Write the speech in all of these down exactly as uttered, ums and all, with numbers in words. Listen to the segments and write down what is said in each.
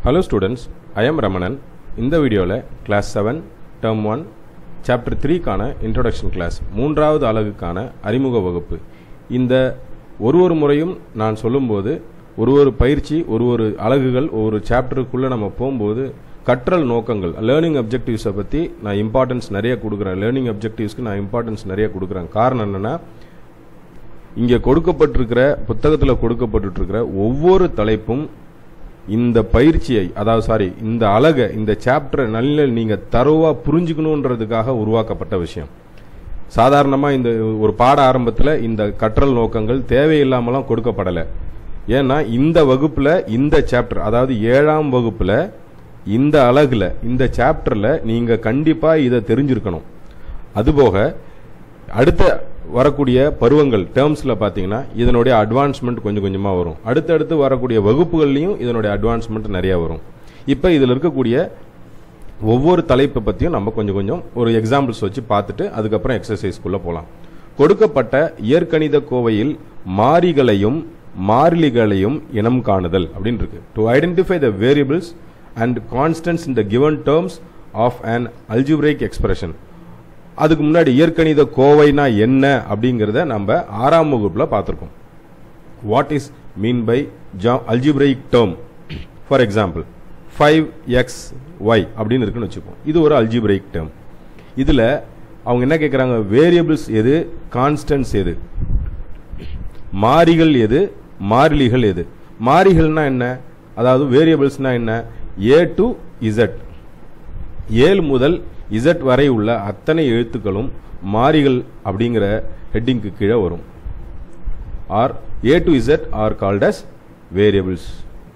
Hello students, I am Ramanan. இந்த வீடியோவில் class seven term one chapter three கான introduction class மூன்றாவது அலகுக்கான அறிமுக வகுப்பு. இந்த ஒரு ஒரு முறையும் நான் சொல்லும்போது ஒரு ஒரு பயிற்சி ஒரு ஒரு அலகுகள் ஒவ்வொரு சாப்டருக்குள்ளே நம்ம போகும்போது கற்றல் நோக்கங்கள் லேர்னிங் அப்ஜெக்டிவ்ஸை பற்றி நான் இம்பார்ட்டன்ஸ் நிறைய கொடுக்குறேன். லேர்னிங் அப்ஜெக்டிவ்ஸ்க்கு நான் இம்பார்ட்டன்ஸ் நிறைய கொடுக்குறேன். காரணம் என்னென்னா, இங்கே கொடுக்கப்பட்டிருக்கிற புத்தகத்தில் கொடுக்கப்பட்டிருக்கிற ஒவ்வொரு தலைப்பும் இந்த பயிற்சியை அதாவது சாரி இந்த அழகை இந்த சாப்டரை நல்ல நீங்கள் தரோவாக புரிஞ்சுக்கணுன்றதுக்காக உருவாக்கப்பட்ட விஷயம். சாதாரணமாக இந்த ஒரு பாட ஆரம்பத்தில் இந்த கற்றல் நோக்கங்கள் தேவையில்லாமலாம் கொடுக்கப்படலை. ஏன்னா இந்த வகுப்பில் இந்த சாப்டர் அதாவது ஏழாம் வகுப்பில் இந்த அழகில் இந்த சாப்டரில் நீங்கள் கண்டிப்பாக இதை தெரிஞ்சிருக்கணும். அதுபோக அடுத்த வரக்கூடிய பருவங்கள் டேர்ம்ஸில் பார்த்தீங்கன்னா இதனுடைய அட்வான்ஸ்மெண்ட் கொஞ்சம் கொஞ்சமாக வரும். அடுத்தடுத்து வரக்கூடிய வகுப்புகள்லையும் இதனுடைய அட்வான்ஸ்மெண்ட் நிறையா வரும். இப்போ இதில் இருக்கக்கூடிய ஒவ்வொரு தலைப்பை பற்றியும் நம்ம கொஞ்சம் கொஞ்சம் ஒரு எக்ஸாம்பிள்ஸ் வச்சு பார்த்துட்டு அதுக்கப்புறம் எக்ஸசைஸ்க்குள்ளே போகலாம். கொடுக்கப்பட்ட இயற்கணித கோவையில் மாறிகளையும் மாறிலிகளையும் இனம் காணுதல் அப்படின்னு இருக்கு. To identify the variables and constants in the given terms of an algebraic expression. அதுக்கு முன்னாடி இயற்கணித கோவைனா என்ன அப்படிங்கிறத நம்ம ஆறாம் வகுப்பில் பார்த்துருக்கோம். What is mean by algebraic term? For example five X Y அப்படின்னு இருக்குன்னு வச்சுப்போம். இது ஒரு அல்ஜிப்ரைக் டேர்ம். இதில் அவங்க என்ன கேட்குறாங்க? வேரியபிள்ஸ் எது, கான்ஸ்டன்ட்ஸ் எது, மாறிகள் எது, மாறிலிகள் எது. மாறிகள்னா என்ன? அதாவது வேரியபிள்ஸ்னா என்ன? ஏ டு இசட், ஏழு முதல் இசட் வரை உள்ள அத்தனை எழுத்துக்களும் மாறிகள் அப்படிங்கிற ஹெட்டிங்க்கு கீழே வரும். Are A to Z are called as variables.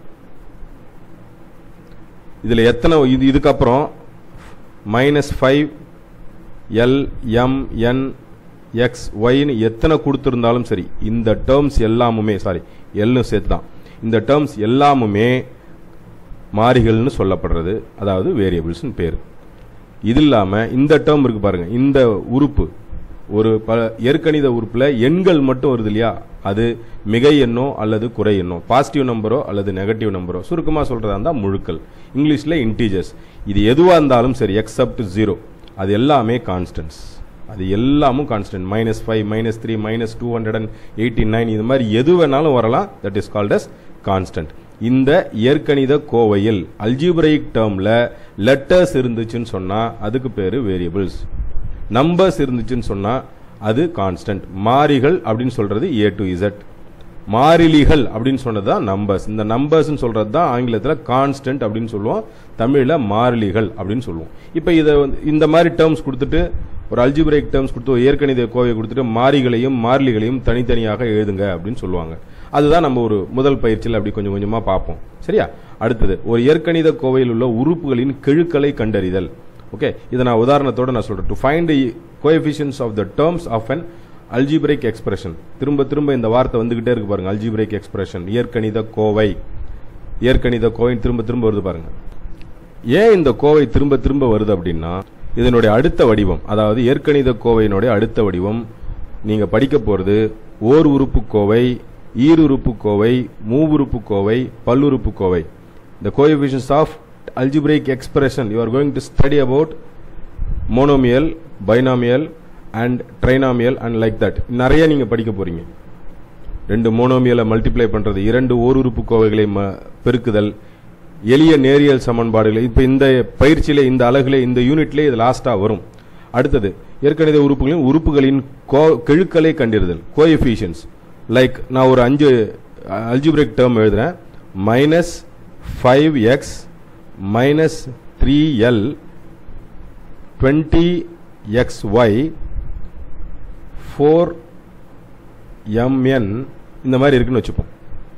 இதில் எத்தனை இது இதுக்கப்புறம் minus five L M N X ஒய்னு எத்தனை கொடுத்துருந்தாலும் சரி இந்த டேர்ம்ஸ் எல்லாமுமே சாரி எல்லும் சேர்த்து தான் இந்த டேர்ம்ஸ் எல்லாமுமே மாறிகள்னு சொல்லப்படுறது, அதாவது வேரியபிள்ஸ்னு பேர். இது இல்லாமல் இந்த டேர்ம் இருக்கு பாருங்க, இந்த உறுப்பு ஒரு ப இயற்கணித உறுப்பில் எண்கள் மட்டும் வருது இல்லையா, அது மிகை எண்ணோ அல்லது குறை எண்ணோ, பாசிட்டிவ் நம்பரோ அல்லது நெகட்டிவ் நம்பரோ, சுருக்கமாக சொல்றதா இருந்தால் முழுக்கள், இங்கிலீஷில் இன்டீஜர்ஸ். இது எதுவாக இருந்தாலும் சரி எக்ஸப்ட் ஜீரோ அது எல்லாமே கான்ஸ்டன்ட்ஸ். அது எல்லாமும் constant. Minus five minus three minus two hundred and eighty nine இது மாதிரி எது வேணாலும் வரலாம். That is called as constant. இந்த இயற்கணித கோவையில் அல்ஜிப்ரைக் டேர்ம்ல லெட்டர்ஸ் இருந்துச்சுன்னு சொன்னா அதுக்கு பேரு வேரியபிள்ஸ், நம்பர்ஸ் இருந்துச்சுன்னு சொன்னா அது கான்ஸ்டன்ட். மாறிகள் அப்படின்னு சொல்றது ஏ டு இசட், மாறிலிகள் அப்படின்னு சொன்னது தான் நம்பர்ஸ். இந்த நம்பர்ஸ் சொல்றது தான் ஆங்கிலத்தில் கான்ஸ்டன்ட் அப்படின்னு சொல்லுவோம், தமிழில் மாறிலிகள் அப்படின்னு சொல்லுவோம். இப்போ இதை இந்த மாதிரி டேர்ம்ஸ் கொடுத்துட்டு ஒரு அல்ஜிப்ரைக் டேர்ம்ஸ் கொடுத்து ஒரு இயற்கணித கோவையை கொடுத்துட்டு மாறிகளையும் மாறிலிகளையும் தனித்தனியாக எழுதுங்க அப்படின்னு சொல்லுவாங்க. அதுதான் நம்ம ஒரு முதல் பயிற்சியில் அப்படி கொஞ்சம் கொஞ்சமாக பார்ப்போம். சரியா? அடுத்தது ஒரு இயற்கணித கோவையில் உள்ள உறுப்புகளின் கெழுக்களை கண்டறிதல். ஓகே, இதை நான் உதாரணத்தோட நான் சொல்றேன். To find the coefficients of the terms of an algebraic expression. திரும்ப திரும்ப இந்த வார்த்தை வந்துகிட்டே இருக்கு பாருங்க, அல்ஜிப்ரைக் எக்ஸ்பிரஷன், இயற்கணித கோவை, இயற்கணித கோவை திரும்ப திரும்ப வருது பாருங்க. ஏன் இந்த கோவை திரும்ப திரும்ப வருது அப்படின்னா இதனுடைய அடுத்த வடிவம், அதாவது இயற்கணித கோவையினுடைய அடுத்த வடிவம் நீங்க படிக்க போறது ஓர் உறுப்பு கோவை, ஈருறுப்பு கோவை, மூவுறுப்பு கோவை, பல்லுறுப்பு Kovai. The coefficients of algebraic expression you are going to study about monomial, binomial and trinomial and like that. நிறைய நீங்க படிக்க போறீங்க. ரெண்டு மோனோமியலை மல்டிப்ளை பண்றது, இரண்டு ஓருறுப்பு கோவைகளை பெருக்குதல், எளிய நேரியல் சமன்பாடுகள். இப்போ இந்த பயிற்சியில இந்த அலகுல இந்த யூனிட்ல இது லாஸ்டா வரும். அடுத்தது இயற்கணித உறுப்புகளின் உறுப்புகளின் கெழுக்களை கண்டறிதல், கோஎஃபிஷியன்ட்ஸ். லைக் நான் ஒரு அஞ்சு அல்ஜிப்ரைக் டேர்ம் எழுதுறேன். Minus five X minus three L twenty X Y four MN இந்த மாதிரி இருக்குன்னு வச்சுப்போம்.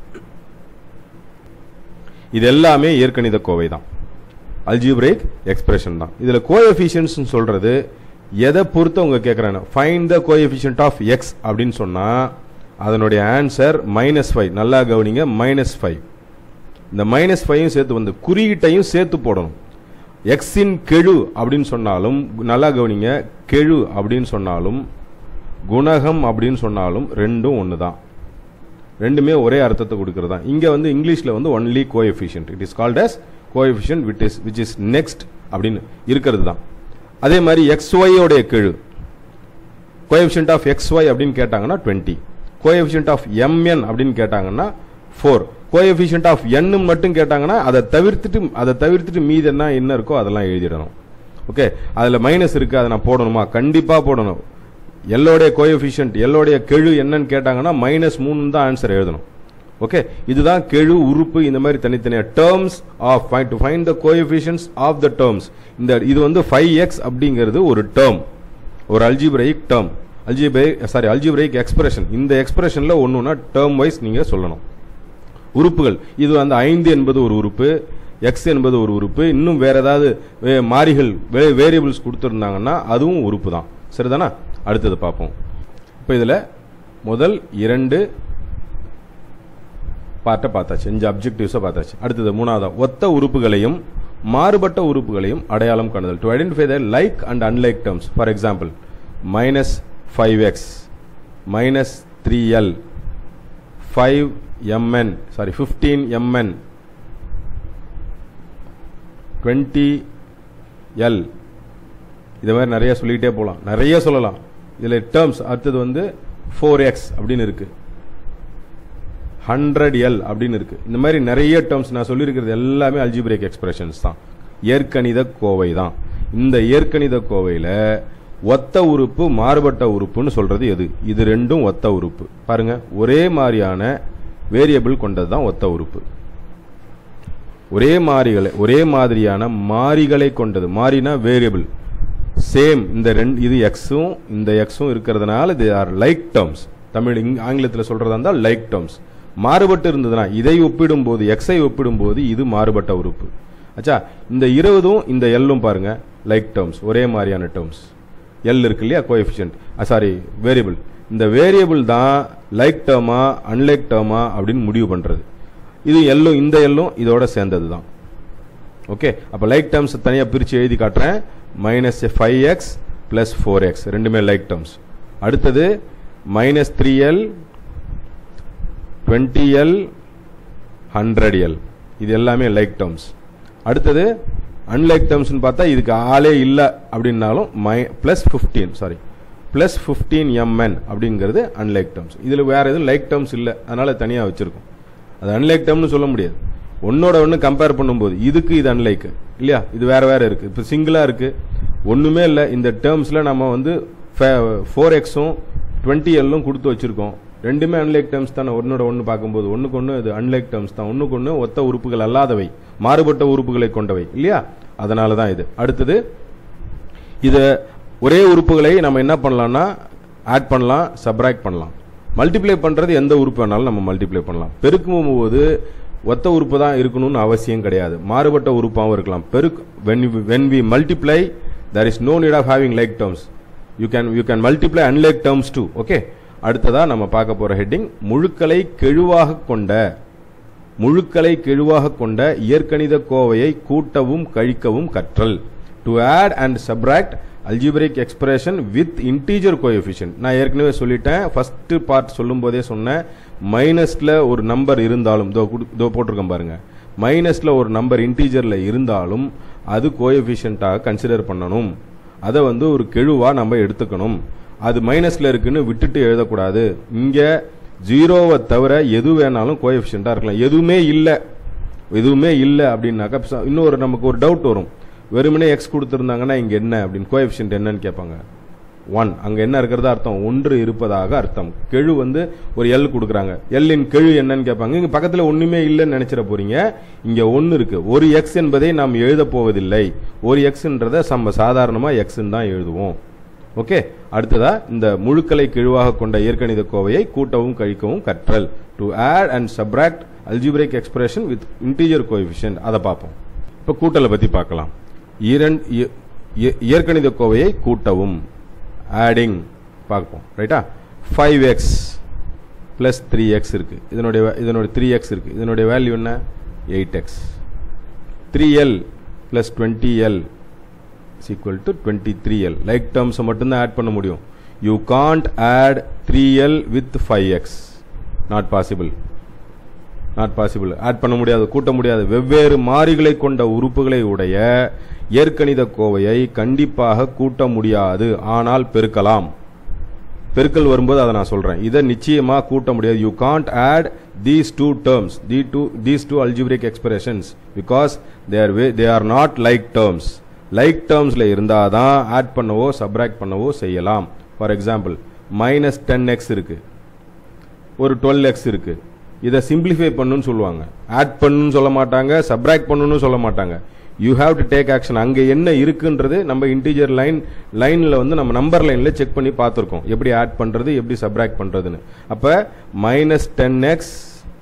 இது எல்லாமே இயற்கணித கோவை தான், அல்ஜிப்ரைக் எக்ஸ்பிரஷன் தான். இதில் கோஎஃபிஷியன்ட்ஸ் சொல்றது எதை பொறுத்து அவங்க கேட்குறாங்க? Find the coefficient of X அப்படின்னு சொன்னா அதனுடைய ஆன்சர் மைனஸ் ஃபைவ். நல்லா கவனிங்க, மைனஸ் ஃபைவ். இந்த மைனஸ் ஃபைவும் சேர்த்து வந்து குறியீட்டையும் சேர்த்து போடணும். எக்ஸின் கெழு அப்படின்னு சொன்னாலும் நல்லா கவனிங்க, கெழு அப்படின்னு சொன்னாலும் குணகம் அப்படின்னு சொன்னாலும் ரெண்டும் ஒன்று தான். ரெண்டுமே ஒரே அர்த்தத்தை கொடுக்கிறது தான். இங்க வந்து இங்கிலீஷ்ல வந்து only coefficient, it is called as coefficient which is which is next அப்படின்னு இருக்கிறது தான். அதே மாதிரி xy உடைய கெழு கோஎஃபிஷியன்ட் ஆஃப் xy அப்படின்னு கேட்டாங்கன்னா டுவெண்ட்டி, கோஎஃபிஷியன்ட் ஆஃப் mn அப்படின்னு கேட்டாங்கன்னா ஃபோர், கோஎஃபிஷியன்ட் ஆஃப் n மட்டும் கேட்டாங்கன்னா அதை தவிர்த்துட்டு அதை தவிர்த்துட்டு மீதி என்ன என்ன இருக்கோ அதெல்லாம் எழுதிடணும். ஓகே, அதுல மைனஸ் இருக்கு, அதை நான் போடணுமா? கண்டிப்பா போடணும். எல்லோடைய கோஎஃபிஷியன்ட் எல்லோடைய கெழு என்னன்னு கேட்டாங்கன்னா மைனஸ் மூணு தான் ஆன்சர் எழுதணும். ஓகே, இதுதான் கெழு உறுப்பு. இந்த மாதிரி தனித்தனியா terms of to find the coefficients of the terms. இந்த இது வந்து ஃபைவ் எக்ஸ் அப்படிங்கிறது ஒரு டேர்ம், ஒரு algebraic term, algebraic sorry algebraic expression. இந்த எக்ஸ்பிரஷன்ல ஒண்ணுன்னா டேர்ம் வைஸ் நீங்க சொல்லணும். உறுப்புகள் இது அந்த ஐந்து என்பது ஒரு உறுப்பு, எக்ஸ் என்பது ஒரு உறுப்பு, இன்னும் வேற ஏதாவது மாறிகள் வேரியபிள்ஸ் கொடுத்திருந்தாங்கன்னா அதுவும் உறுப்பு தான். சரிதானா? அடுத்தது பார்ப்போம். இப்போ இதுல முதல் இரண்டு பார்ட்டை பார்த்தாச்சு, அஞ்சு அப்ஜெக்டிவ்ஸை பார்த்தாச்சு. அடுத்தது மூணாவதா ஒத்த உறுப்புகளையும் மாறுபட்ட உறுப்புகளையும் அடையாளம் காணுதல். To identify the like and unlike terms. For example minus five X, minus three L, five MN sorry fifteen MN, twenty L, இது மாதிரி நிறைய சொல்லிக்கிட்டே போகலாம், நிறைய சொல்லலாம் இதில் டேர்ம்ஸ். அடுத்தது வந்து ஃபோர் எக்ஸ் அப்படின்னு இருக்கு, ஹண்ட்ரட் எல் அப்படின்னு இருக்கு. இந்த மாதிரி நிறைய டேர்ம்ஸ் நான் சொல்லியிருக்கிறது எல்லாமே அல்ஜிப்ரைக் எக்ஸ்பிரஷன்ஸ் தான், இயற்கணித கோவை தான். இந்த இயற்கணித கோவையில் ஒத்த உறுப்பு மாறுபட்ட உறுப்புன்னு சொல்றது எது? இது ரெண்டும் ஒத்த உறுப்பு. பாருங்க, ஒரே மாதிரியான வேரியபிள் கொண்டது தான் ஒத்த உறுப்பு. ஒரே மாறிகளை ஒரே மாதிரியான மாறிகளை கொண்டது. மாறினா வேரியபிள் சேம். இந்த ரெண்டு இது எக்ஸும் இந்த எக்ஸும் இருக்கிறதுனால they are like terms. Tamil ஆங்கிலத்தில் சொல்றதா இருந்தால் லைக் டேர்ம்ஸ். மாறுபட்டு இருந்ததுன்னா இதை ஒப்பிடும் போது எக்ஸை ஒப்பிடும் போது இது மாறுபட்ட உறுப்பு. ஆச்சா, இந்த இருபதும் இந்த எல்லும் பாருங்க லைக் டேர்ம்ஸ், ஒரே மாதிரியான டேர்ம்ஸ். எல் இருக்கு இல்லையா கோஎஃபிஷியன்ட், சாரி வேரியபிள். இந்த வேரியபிள் தான் லைக் டேர்மா அன்லைக் டேர்மா அப்படின்னு முடிவு பண்றது. இது எல்லும் இந்த எல்லும் இதோட சேர்ந்தது தான். ஓகே, அப்ப லைக் டேர்ம்ஸ் தனியா பிரிச்சு எழுதி காட்டுறேன். Minus five X plus four X ரெண்டுமே லைக் டேர்ம்ஸ். அடுத்தது minus three L, twenty L, hundred L, இது எல்லாமே லைக் டேர்ம்ஸ். அடுத்தது அன்லைக் டேர்ம்ஸ் பார்த்தா இதுக்கு ஆளே இல்லை அப்படின்னாலும் plus fifteen sorry plus fifteen MN அப்படிங்கிறது அன்லைக் டேர்ம்ஸ். இதுல வேற எதுவும் லைக் டேர்ம்ஸ் இல்லை, அதனால தனியா வச்சிருக்கோம். அது அன்லைக் டேர்ம்னு சொல்ல முடியாது. ஒன்னோட ஒன்று கம்பேர் பண்ணும்போது இதுக்கு இது அன்லைக் இல்லையா, இது வேற வேற இருக்கு. இப்போ சிங்கிளா இருக்கு, ஒண்ணுமே இல்லை. இந்த டேர்ம்ஸ்ல நம்ம வந்து ஃபோர் எக்ஸும் டுவெண்ட்டி எல்லும் கொடுத்து வச்சிருக்கோம். ரெண்டுமே அன்லைக் டேர்ம்ஸ் தானே. ஒன்னோட ஒன்று பார்க்கும்போது ஒன்னுக்கு ஒன்று இது அன்லைக் டேர்ம்ஸ் தான். ஒன்னுக்கு ஒன்று ஒத்த உறுப்புகள் அல்லாதவை, மாறுபட்ட உறுப்புகளை கொண்டவை இல்லையா, அதனால தான் இது. அடுத்தது இது ஒரே உறுப்புகளை நம்ம என்ன பண்ணலாம்னா ஆட் பண்ணலாம், சப்ராக்ட் பண்ணலாம். மல்டிப்ளை பண்றது எந்த உறுப்பு வேணாலும் நம்ம மல்டிப்ளை பண்ணலாம். பெருக்கும் போது ஒத்த உறுப்பு தான் இருக்கணும்னு அவசியம் கிடையாது, மாறுபட்ட உறுப்பாகவும் இருக்கலாம். பெருக்கு when we, when we multiply there is no need of having like terms. you can you can multiply unlike terms too. Okay, அடுத்ததா நம்ம பார்க்க போற ஹெட்டிங் முழுக்களை கெழுவாக கொண்ட முழுக்களை கெழுவாக கொண்ட இயற்கணித கோவையை கூட்டவும் கழிக்கவும் கற்றல். To add and subtract algebraic expression with integer coefficient. நான் ஏற்கனவே சொல்லிட்டேன், ஃபர்ஸ்ட் பார்ட் சொல்லும் போதே சொன்னேன், மைனஸ்ல ஒரு நம்பர் இருந்தாலும் இதோ போட்டிருக்கேன் பாருங்க, மைனஸ்ல ஒரு நம்பர் இன்டீஜர்ல இருந்தாலும் அது கோஎஃபிஷியன்ட்டாக கன்சிடர் பண்ணணும். அதை வந்து ஒரு கெழுவா நம்ம எடுத்துக்கணும். அது மைனஸ்ல இருக்குன்னு விட்டுட்டு எழுதக்கூடாது. இங்க ஜீரோவை தவிர எது வேணாலும் கோஎஃபிஷியன்ட்டா இருக்கலாம். எதுவுமே இல்லை எதுவுமே இல்லை அப்படின்னாக்கா இன்னொரு நமக்கு ஒரு டவுட் வரும். வெறுமனே எக்ஸ் கொடுத்திருந்தாங்கன்னா இங்க என்ன அப்படின்னு கோஎஃபிஷியன்ட் என்னன்னு கேட்பாங்க. ஒன், அங்க என்ன இருக்கிறதா அர்த்தம், ஒன்று இருப்பதாக அர்த்தம். கெழு வந்து ஒரு எல் கொடுக்குறாங்க, எல்லின் கெழு என்னன்னு கேட்பாங்க. இங்க பக்கத்துல ஒண்ணுமே இல்லைன்னு நினைச்சிட போறீங்க. இங்க ஒன்னு இருக்கு. ஒரு எக்ஸ் என்பதை நாம் எழுத போவதில்லை. ஒரு எக்ஸ்ன்றத நம்ம சாதாரணமா எக்ஸ் தான் எழுதுவோம். ஓகே, அடுத்ததா இந்த முழுக்களை கெழுவாக கொண்ட இயற்கணித கோவையை கூட்டவும் கழிக்கவும் கற்றல். To add and subtract algebraic expression with integer coefficient. அதை பார்ப்போம். இப்ப கூட்டலை பத்தி பார்க்கலாம். இயற்கணித கோவையை கூட்டவும் ஆடிங் பார்ப்போம். ரைட்டா, five X plus three X இருக்கு, இதனுடைய இதனுடைய த்ரீ எக்ஸ் இருக்கு, இதனுடைய வேல்யூ என்ன, eight X. Three L plus twenty L equal to twenty three L. Like terms மட்டும்தான் ஆட் பண்ண முடியும். You can't add three L with five X, not possible. Not possible. Add பண்ண முடியாது, கூட்ட முடியாது. வெவ்வேறு மாறிகளை கொண்ட உறுப்புகளை உடைய இயற்கணித கோவையை கண்டிப்பாக கூட்ட முடியாது, ஆனால் பெருக்கலாம். பெருக்கல் வரும்போது அதை நான் சொல்றேன். இதை நிச்சயமா கூட்ட முடியாது. You can't add these two terms, these two these two algebraic expressions because they are they are not like terms. like termsல இருந்தாதான் ஆட் பண்ணவோ சப்ட்ராக்ட் பண்ணவோ செய்யலாம். For example minus ten X இருக்கு, ஒரு டுவெல் எக்ஸ் இருக்கு. இதை சிம்பிளிஃபை பண்ணுன்னு சொல்லுவாங்க, ஆட் பண்ணுன்னு சொல்ல மாட்டாங்க, சப்ட்ராக்ட் பண்ணுன்னு சொல்ல மாட்டாங்க. You have to take action. அங்கே என்ன இருக்குன்றது நம்ம இன்டீஜர் லைன் லைனில் வந்து நம்ம நம்பர் லைனில் செக் பண்ணி பார்த்துருக்கோம், எப்படி ஆட் பண்ணுறது எப்படி சப்ட்ராக்ட் பண்ணுறதுன்னு. அப்போ minus ten X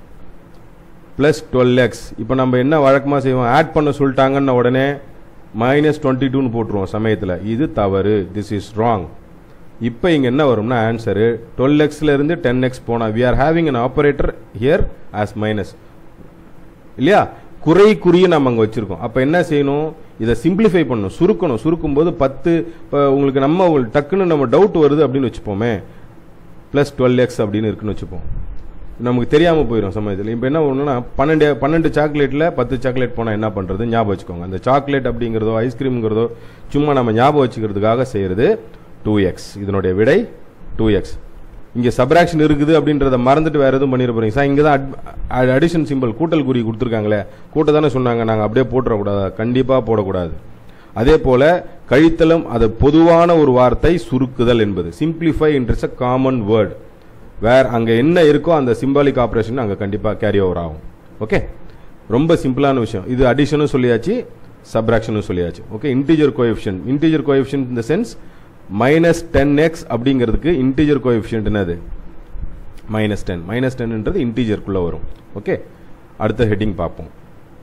plus twelve X. இப்போ நம்ம என்ன வழக்கமாக செய்வோம், ஆட் பண்ண சொல்லிட்டாங்கன்னு உடனே மைனஸ் டுவெண்ட்டி டூன்னு போட்டுருவோம் சமயத்தில். இது தவறு, திஸ் இஸ் ராங். இப்போ இங்கே என்ன வரும்னா ஆன்சரு டுவெல் எக்ஸ்ல இருந்து டென் எக்ஸ் போனால் we are having an operator here as minus இல்லையா, குறை குறிய நம்ம அங்கே வச்சிருக்கோம். அப்போ என்ன செய்யணும், இதை சிம்பிளிஃபை பண்ணணும், சுருக்கணும். சுருக்கும் போது பத்து, இப்போ உங்களுக்கு நம்ம டக்குன்னு நம்ம டவுட் வருது அப்படின்னு வச்சுப்போமே, பிளஸ் டுவெல் எக்ஸ் அப்படின்னு இருக்குன்னு வச்சுப்போம், நமக்கு தெரியாமல் போயிடும் சமயத்தில். இப்போ என்ன ஒன்றுனா பன்னெண்டு பன்னெண்டு சாக்லேட்டில் பத்து சாக்லேட் போனால் என்ன பண்ணுறது ஞாபகம் வச்சுக்கோங்க. அந்த சாக்லேட் அப்படிங்கிறதோ ஐஸ்கிரீம்ங்கிறதோ சும்மா நம்ம ஞாபகம் வச்சுக்கிறதுக்காக செய்கிறது டூ எக்ஸ். இதனுடைய விடை டூ எக்ஸ். இங்கே சப்ராக்ஷன் இருக்குது அப்படின்றத மறந்துட்டு வேறு எதுவும் பண்ணிட போறீங்க சார். இங்கே தான் அடிஷன் சிம்பிள் கூட்டல் குறி கொடுத்துருக்காங்களே, கூட்ட தானே சொன்னாங்க, நாங்கள் அப்படியே போட்டுறக்கூடாது, கண்டிப்பாக போடக்கூடாது. அதே போல கழித்தலும் அது பொதுவான ஒரு வார்த்தை, சுருக்குதல் என்பது simplify it's a common word. Where அங்கே என்ன இருக்கோ அந்த சிம்பாலிக் ஆப்ரேஷன் அங்கே கண்டிப்பாக கேரி ஓவர் ஆகும். ஓகே, ரொம்ப சிம்பிளான விஷயம் இது. அடிஷனும் சொல்லியாச்சு, சப்ராக்ஷனும் சொல்லியாச்சு. Okay, integer coefficient. Integer coefficient in the sense minus ten X அப்படிங்கிறதுக்கு இன்டீஜர் கோஎஃபிஷியன்ட் என்னது, மைனஸ் டென். மைனஸ் டென்ன்றது இன்டீஜருக்குள்ள வரும். ஓகே, அடுத்த ஹெட்டிங் பார்ப்போம்.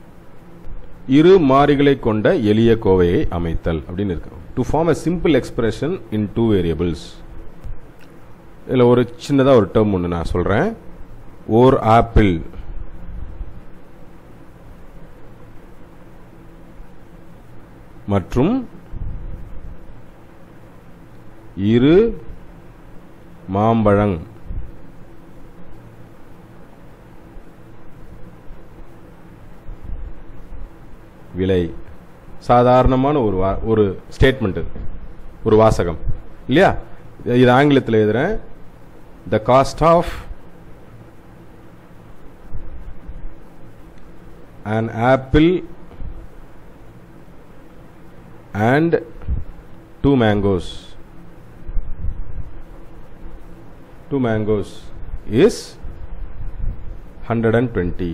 இரு மாறிகளை கொண்ட எளிய கோவையை அமைத்தல் அப்படின்னு இருக்கு. To form a simple expression in two variables. இதில் ஒரு சின்னதாக ஒரு டேர்ம் ஒன்று நான் சொல்கிறேன். ஓர் ஆப்பிள் மற்றும் இரு மாம்பழம் விலை. சாதாரணமான ஒரு ஒரு ஸ்டேட்மெண்ட், ஒரு வாசகம் இல்லையா. இது ஆங்கிலத்தில் எழுதுறேன். The cost of an apple and two mangoes two mangoes is one hundred twenty.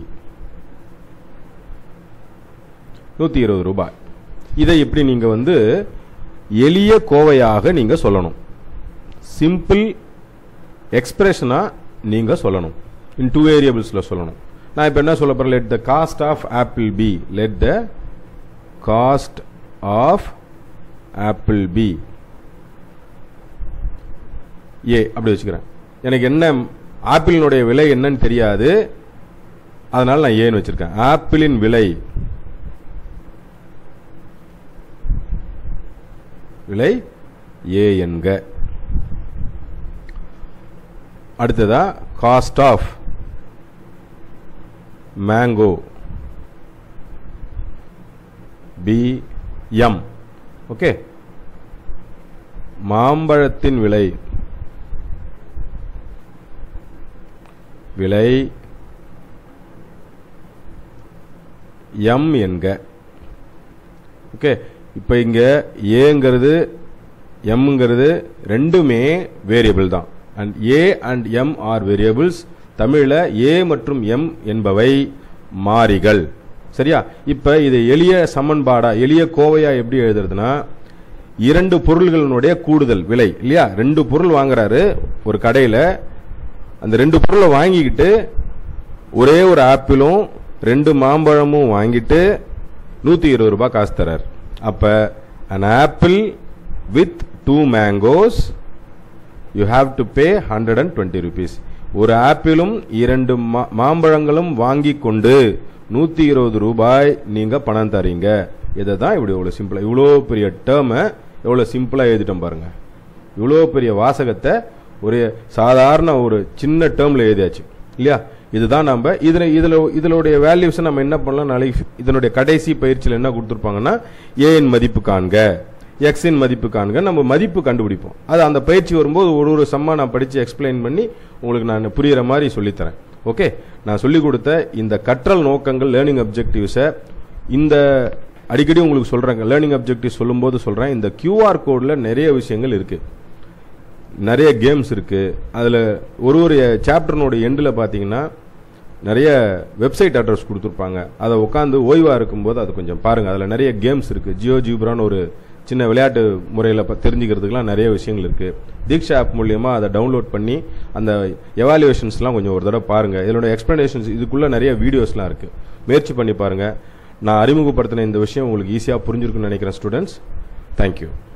நூற்றி இருபது ரூபாய். இதை எப்படி நீங்க வந்து எளிய கோவையாக நீங்க சொல்லணும், சிம்பிள் எக்ஸ்பிரஷனா நீங்க சொல்லணும், இன் டூ வேரியபிள்ஸ்ல சொல்லணும். நான் இப்ப என்ன சொல்ல போறேன், let the cost of apple be, let the cost of apple be A அப்படி வச்சுக்கிறேன். எனக்கு என்ன ஆப்பிளினுடைய விலை என்னன்னு தெரியாது, அதனால நான் ஏன்னு வச்சிருக்கேன். ஆப்பிளின் விலை விலை ஏ என்க. அடுத்ததா cost of mango be M. Okay, மாம்பழத்தின் விலை விலை எம் என்க. ஓகே, இப்போ இங்க ஏங்கிறது எம்ங்கிறது ரெண்டுமே வேரியபிள் தான். And A and M are variables. தமிழில் ஏ மற்றும் எம் என்பவை மாறிகள். சரியா? இப்ப இது எளிய சமன்பாடா எளிய கோவையா எப்படி எழுதுறதுன்னா, இரண்டு பொருள்களுடைய கூடுதல் விலை இல்லையா. ரெண்டு பொருள் வாங்குறாரு ஒரு கடையில, அந்த ரெண்டு பொருளை வாங்கிக்கிட்டு ஒரே ஒரு ஆப்பிளும் ரெண்டு மாம்பழமும் வாங்கிட்டு நூத்தி இருபது ரூபாய் காசு தரார். அப்ப an apple with two mangoes you have to pay one hundred twenty rupees. ஒரு ஆப்பிளும் இரண்டு மாம்பழங்களும் வாங்கி கொண்டு நூத்தி இருபது ரூபாய் நீங்க பணம் தரீங்க. இதை தான் இப்படி எவ்வளவு சிம்பிளா, இவ்வளோ பெரிய டேர்மை எவ்வளவு சிம்பிளா எழுதிட்டோம் பாருங்க. இவ்வளோ பெரிய வாசகத்தை ஒரு சாதாரண ஒரு சின்ன டேர்ம்ல எழுதியாச்சு இல்லையா. இதுதான் நம்ம இதில் இதில் இதனுடைய வேல்யூஸை நம்ம என்ன பண்ணலாம், நாளைக்கு இதனுடைய கடைசி பயிற்சியில் என்ன கொடுத்துருப்பாங்கன்னா ஏன் மதிப்பு காண்க, எக்ஸின் மதிப்பு காண்க, நம்ம மதிப்பு கண்டுபிடிப்போம். அது அந்த பயிற்சி வரும்போது ஒரு ஒரு சம்மா நான் படித்து எக்ஸ்பிளைன் பண்ணி உங்களுக்கு நான் புரிகிற மாதிரி சொல்லித்தரேன். ஓகே, நான் சொல்லிக் கொடுத்த இந்த கற்றல் நோக்கங்கள் லேர்னிங் அப்ஜெக்டிவ்ஸை இந்த அடிக்கடி உங்களுக்கு சொல்கிறேங்க. லேர்னிங் அப்ஜெக்டிவ் சொல்லும்போது சொல்கிறேன், இந்த கியூஆர் கோடில் நிறைய விஷயங்கள் இருக்குது, நிறைய கேம்ஸ் இருக்குது. அதில் ஒரு ஒரு சாப்டர்னோட எண்டில் பார்த்தீங்கன்னா நிறைய வெப்சைட் அட்ரஸ் கொடுத்துருப்பாங்க. அதை உட்காந்து ஓய்வாக இருக்கும்போது அது கொஞ்சம் பாருங்கள். அதில் நிறைய கேம்ஸ் இருக்குது. ஜியோ ஜிப்ரான்னு ஒரு சின்ன விளையாட்டு முறையில் தெரிஞ்சுக்கிறதுக்குலாம் நிறைய விஷயங்கள் இருக்குது. தீக்ஷா ஆப் மூலியமாக அதை டவுன்லோட் பண்ணி அந்த எவாலுவேஷன்ஸ்லாம் கொஞ்சம் ஒரு தடவை பாருங்கள். இதனோட எக்ஸ்ப்ளனேஷன்ஸ் இதுக்குள்ளே நிறைய வீடியோஸ்லாம் இருக்குது, முயற்சி பண்ணி பாருங்கள். நான் அறிமுகப்படுத்தின இந்த விஷயம் உங்களுக்கு ஈஸியாக புரிஞ்சிருக்குன்னு நினைக்கிறேன் ஸ்டூடெண்ட்ஸ். தேங்க்யூ.